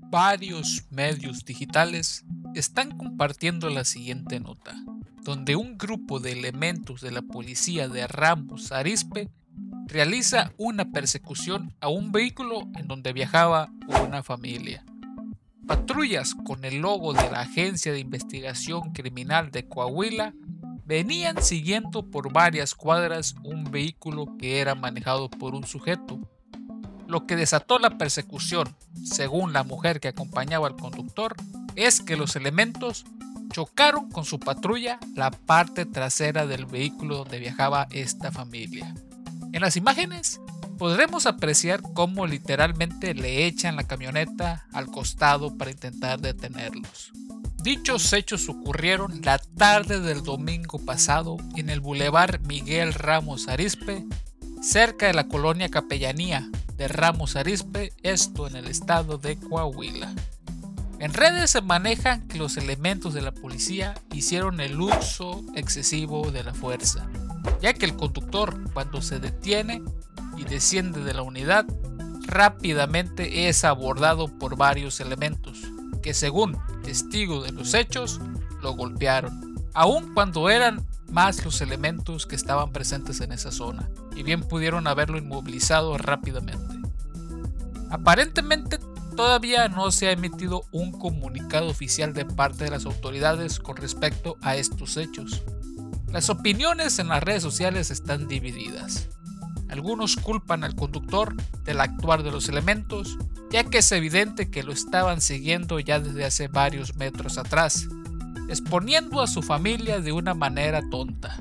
Varios medios digitales están compartiendo la siguiente nota, donde un grupo de elementos de la policía de Ramos Arizpe realiza una persecución a un vehículo en donde viajaba una familia. Patrullas con el logo de la Agencia de Investigación Criminal de Coahuila venían siguiendo por varias cuadras un vehículo que era manejado por un sujeto. Lo que desató la persecución, según la mujer que acompañaba al conductor, es que los elementos chocaron con su patrulla la parte trasera del vehículo donde viajaba esta familia. En las imágenes podremos apreciar cómo literalmente le echan la camioneta al costado para intentar detenerlos. Dichos hechos ocurrieron la tarde del domingo pasado en el Boulevard Miguel Ramos Arizpe, cerca de la colonia Capellanía de Ramos Arizpe, esto en el estado de Coahuila. En redes se manejan que los elementos de la policía hicieron el uso excesivo de la fuerza, ya que el conductor, cuando se detiene y desciende de la unidad, rápidamente es abordado por varios elementos, que según testigos de los hechos, lo golpearon, aun cuando eran más los elementos que estaban presentes en esa zona, y bien pudieron haberlo inmovilizado rápidamente. Aparentemente todavía no se ha emitido un comunicado oficial de parte de las autoridades con respecto a estos hechos. Las opiniones en las redes sociales están divididas. Algunos culpan al conductor del actuar de los elementos, ya que es evidente que lo estaban siguiendo ya desde hace varios metros atrás, exponiendo a su familia de una manera tonta.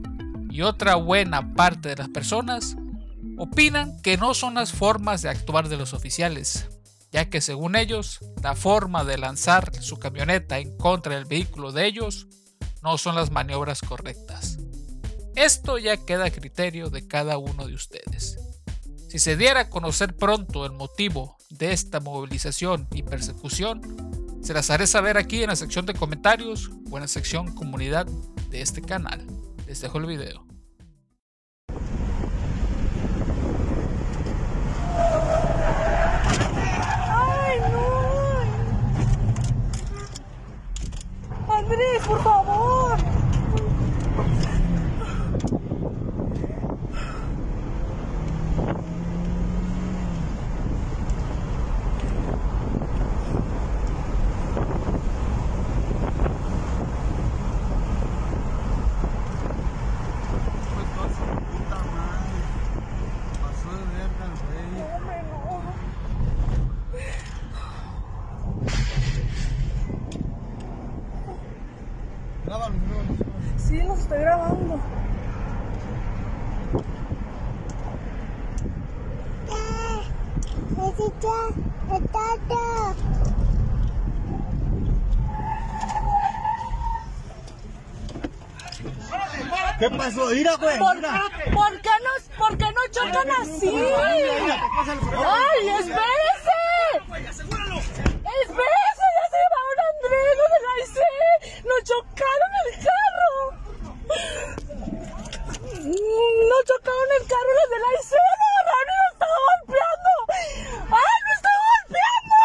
Y otra buena parte de las personas opinan que no son las formas de actuar de los oficiales, ya que según ellos, la forma de lanzar su camioneta en contra del vehículo de ellos no son las maniobras correctas. Esto ya queda a criterio de cada uno de ustedes. Si se diera a conocer pronto el motivo de esta movilización y persecución, se las haré saber aquí en la sección de comentarios o en la sección comunidad de este canal. Les dejo el video. ¡Ay, no! ¡Andrés, por favor! Sí, los estoy grabando. ¿Qué pasó? Mira, güey. ¿Por qué no chocan así? ¡Ay, espérese! ¡Espérese! ¡Ya se llevaron a Andrés, los de la IC! ¡Nos chocaron el carro! ¡No chocaron el carro los de la IC! ¡Lo agarraron y lo estaba golpeando! ¡Ay, lo estaba golpeando!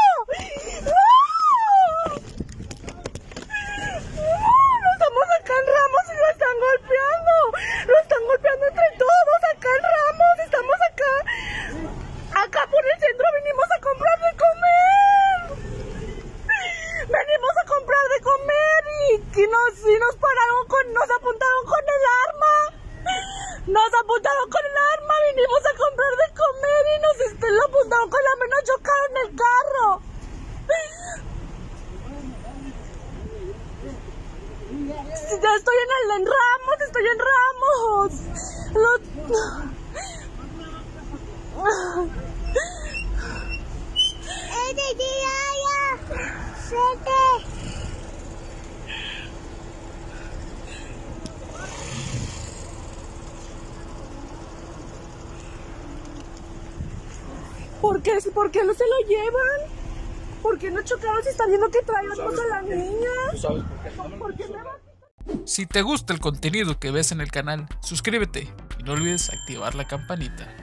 ¡No! Estamos acá en Ramos y lo están golpeando. Lo están golpeando entre todos acá en Ramos. Estamos acá. Acá por el centro vinimos a comprar de comer. Venimos a comprar de comer y nos pararon nos apuntaron con el arma. Nos apuntaron con el arma, vinimos a comprar de comer y lo apuntaron con el arma y nos chocaron el carro. Ya estoy en Ramos, estoy en Ramos. ¿Por qué no se lo llevan? ¿Por qué no chocaron si están viendo que traemos a la niña? ¿Tú sabes por qué? ¿Por qué me va? Si te gusta el contenido que ves en el canal, suscríbete y no olvides activar la campanita.